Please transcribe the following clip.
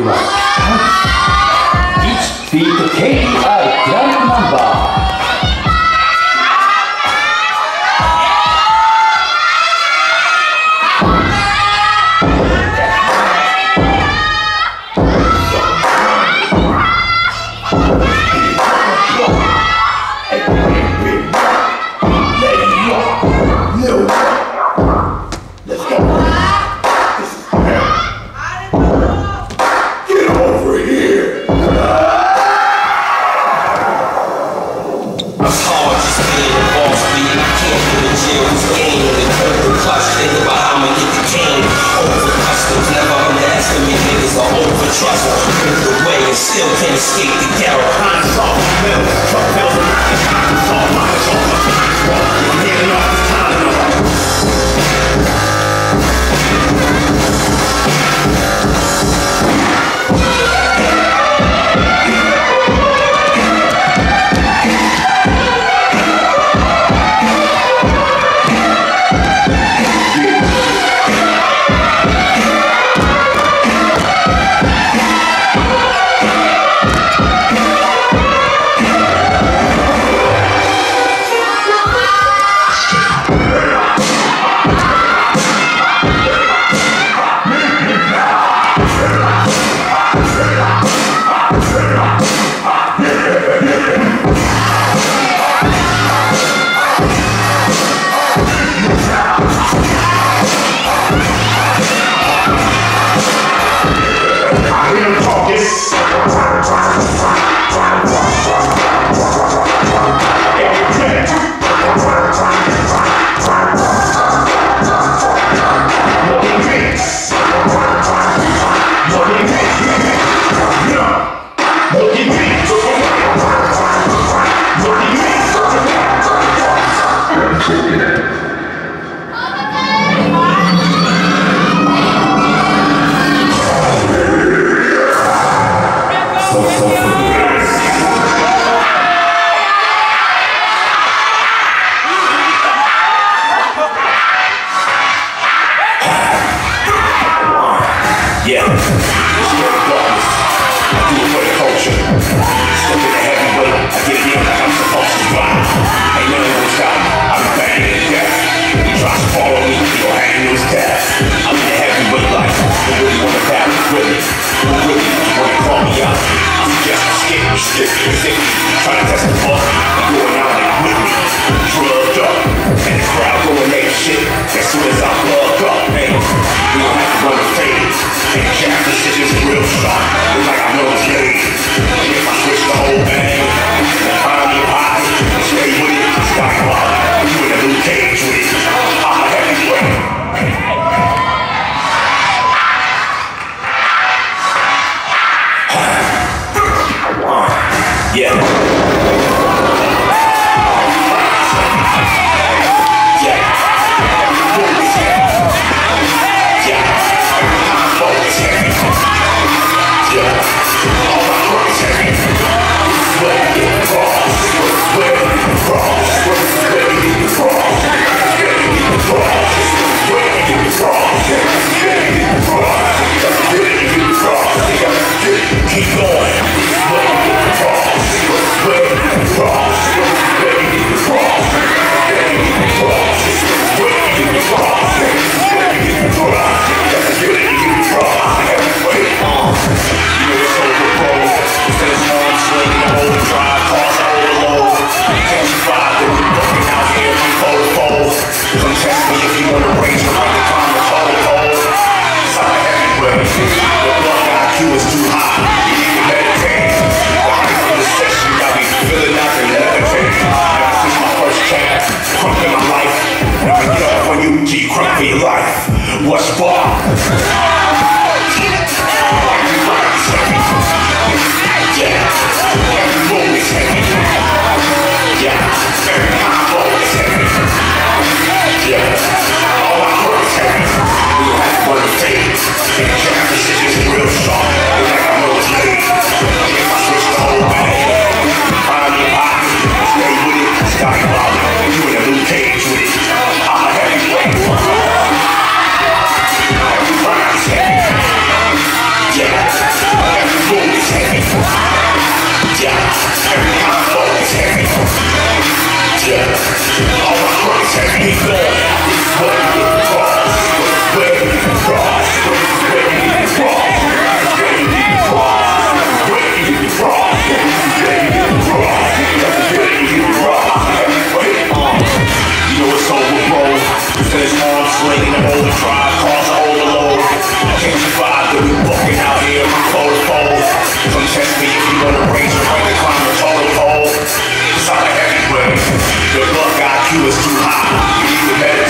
は1ビート KPI クランクナンバー。 Still can't escape the ghetto. Honest off the mill, truck bills are not the kind of salt. Mama's on my time. I'm heading off this time. Trying to test the fuck, going out like with me, drugged up, and the crowd going ape shit. As soon as I plug up, man, we don't have to run the fades. And Jack, this shit is real sharp, it's like I know it's late. If I switch the whole bang, and find me high, stay with it, Skywalk, you in a new cage with it. I'm a heavyweight. Yeah. Keep going. What's bar? Cage with it. I'm a heavyweight. slinging them overdrive, cars are overload. Can't you vibe that we walking out here from pole to pole? Come test me if you wanna raise your rank and climb the totem pole. It's all heavyweight. Your luck IQ is too high. You need to better